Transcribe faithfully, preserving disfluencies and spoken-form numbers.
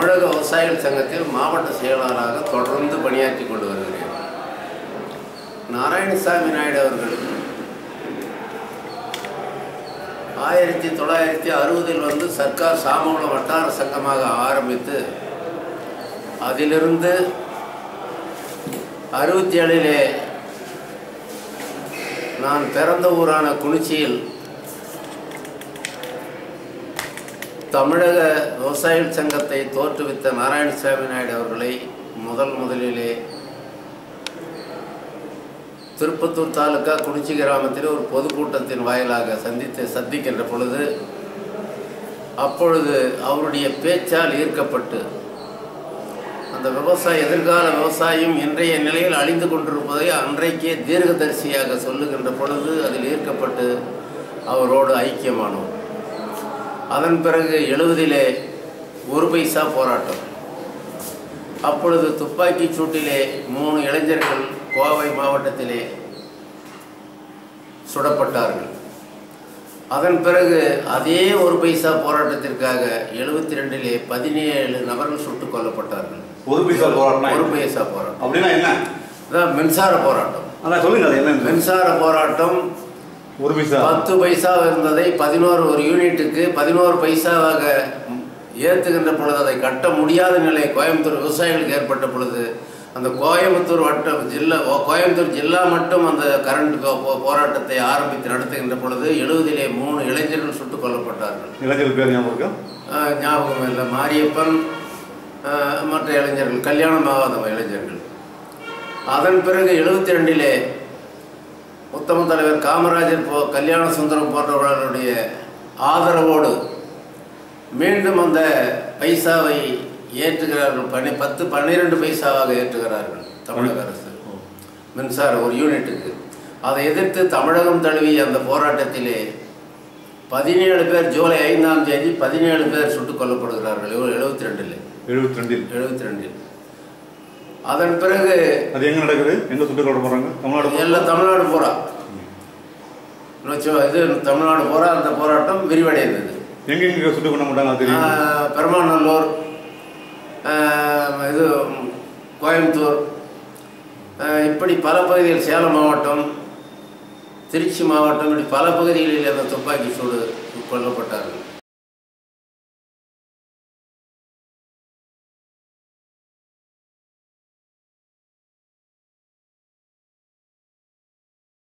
தமிழக விவசாயிகள் சங்கத்தில் மாவட்ட செயலாளராக தொடர்ந்து பணியாற்றி கொண்டு வருகிறேன். நாராயணசாமி நாயுடு அவர்கள் ஆயிரத்தி தொள்ளாயிரத்தி அறுபதில் வந்து சர்க்கார் சாமூல வட்டார சங்கமாக ஆரம்பித்து அதிலிருந்து அறுபத்தி ஏழிலே நான் பிறந்த ஊரான குனிச்சியில் தமிழக விவசாயிகள் சங்கத்தை தோற்றுவித்த நாராயணசாமி நாயுடு அவர்களை முதல் முதலிலே திருப்பத்தூர் தாலுக்கா குனிச்சி கிராமத்தில் ஒரு பொதுக்கூட்டத்தின் வாயிலாக சந்தித்து சந்திக்கின்ற பொழுது அப்பொழுது அவருடைய பேச்சால் ஈர்க்கப்பட்டு அந்த விவசாய எதிர்கால விவசாயம் இன்றைய நிலையில் அழிந்து கொண்டிருப்பதை அன்றைக்கே தீர்க்கதரிசியாக சொல்லுகின்ற பொழுது அதில் ஈர்க்கப்பட்டு அவரோடு ஐக்கியமானோம். அதன் பிறகு எழுபதிலே ஒரு பைசா போராட்டம். அப்பொழுது துப்பாக்கி சூட்டிலே மூணு இளைஞர்கள் கோவை மாவட்டத்திலே சுடப்பட்டார்கள். அதன் பிறகு அதே ஒரு பைசா போராட்டத்திற்காக எழுபத்தி ரெண்டிலே பதினேழு நபர்கள் சுட்டுக் கொல்லப்பட்டார்கள். ஒரு பைசா போராட்டம் ஒரு பைசா போராட்டம் அப்படின்னா என்ன? அதான் மின்சார போராட்டம். அதான் சொல்லுங்க, என்ன மின்சார போராட்டம்? ஒரு பைசா பத்து பைசா இருந்ததை பதினோரு ஒரு யூனிட்டுக்கு பதினோரு பைசாவாக ஏற்றுகின்ற பொழுது அதை கட்ட முடியாத நிலை கோயம்புத்தூர் விவசாயிகளுக்கு ஏற்பட்ட பொழுது அந்த கோயம்புத்தூர் வட்ட ஜில்லா கோயம்புத்தூர் ஜில்லா மட்டும் அந்த கரண்ட் போராட்டத்தை ஆரம்பித்து நடத்துகின்ற பொழுது எழுபதிலே மூணு இளைஞர்கள் சுட்டுக் கொல்லப்பட்டார்கள். இளைஞர்கள் பேர் ஞாபகம் ஞாபகம் இல்லை. மாரியப்பன் மற்ற இளைஞர்கள், கல்யாணம் ஆகாத இளைஞர்கள். அதன் பிறகு எழுபத்தி ரெண்டிலே உத்தம தலைவர் காமராஜர் போ கல்யாண சுந்தரம் போன்றவர்களுடைய ஆதரவோடு மீண்டும் அந்த பைசாவை ஏற்றுகிறார்கள். பனி பத்து பன்னிரெண்டு பைசாவாக ஏற்றுகிறார்கள் தமிழக அரசு மின்சார ஒரு யூனிட்டுக்கு. அதை எதிர்த்து தமிழகம் தழுவிய அந்த போராட்டத்திலே பதினேழு பேர் ஜூலை ஐந்தாம் தேதி பதினேழு பேர் சுட்டுக் கொல்லப்படுகிறார்கள் எழுபத்தி ரெண்டில் எழுபத்தி ரெண்டில் எழுபத்தி ரெண்டில் அதன் பிறகு அது எங்கே நடக்குது? எங்கே சுட்டுக் கொல்ல போகிறாங்க? தமிழ்நாடு எல்லாம் தமிழ்நாடு பூரா இது தமிழ்நாடு பூரா அந்த போராட்டம் விரிவடைந்தது. எங்கெங்கே சுட்டுக் கொள்ள மாட்டாங்க? பெருமாநல்லூர், இது கோயம்புத்தூர், இப்படி பல பகுதிகள், சேலம் மாவட்டம், திருச்சி மாவட்டம், இப்படி பல பகுதிகளில் அந்த துப்பாக்கி சூடு கொல்லப்பட்டார்கள்.